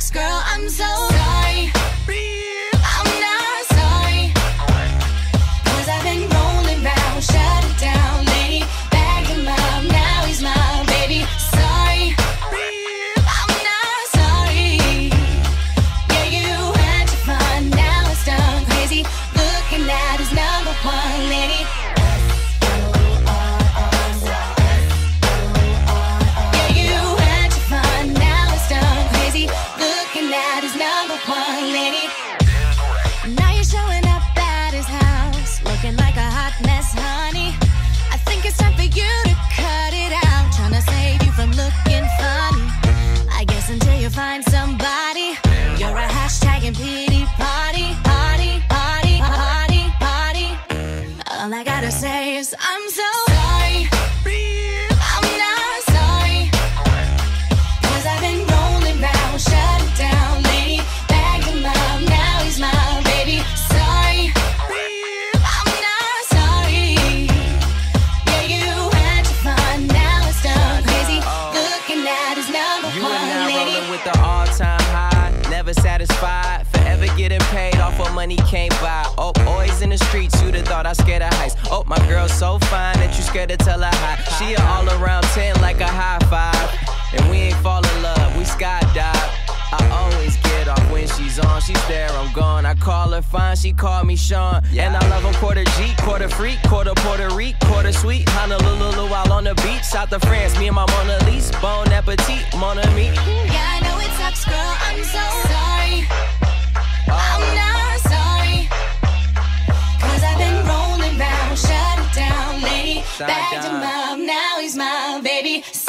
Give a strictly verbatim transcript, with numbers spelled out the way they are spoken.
sucks, girl. I'm so sorry. I'm not sorry. Cause I've been rolling round, shut it down, lady. Bagged him up, now he's my baby. Sorry. I'm not sorry. Yeah, you had your fun, now it's done. Crazy, looking at his number one lady. Now you're showing up at his house, looking like a hot mess, honey. I think it's time for you to cut it out, trying to save you from looking funny. I guess until you find somebody, you're a hashtag and pity party, party, party, party, party. All I gotta say is I'm so sorry. I'm not sorry. Cause I've been rolling round, shut it down, lady. Bagged him up, now he's my baby. Sorry. I'm not sorry. Yeah, you had your fun, now it's done. Crazy, looking at his number You one and I lady. rolling with the all-time high, never satisfied, forever getting paid off what money can't buy. Oh, always in the streets, you'd have thought I scared of heights. Oh, my girl's so fine that you scared to tell her hi. She a all around ten like a high five, and we ain't fall in love, we skydive. I always get off when she's on, she's there, I'm gone. I call her fine, she call me Sean. And I love him quarter G, quarter freak, quarter Puerto Rico, quarter sweet. Honolulu while on the beach, south of France, me and my Mona Lisa. Bon appetit, mon ami. Yeah, I know it sucks, girl, I'm so sorry. I'm not sorry. Cause I've been rolling round, shut it down, lady. Bagged him up, now he's my baby.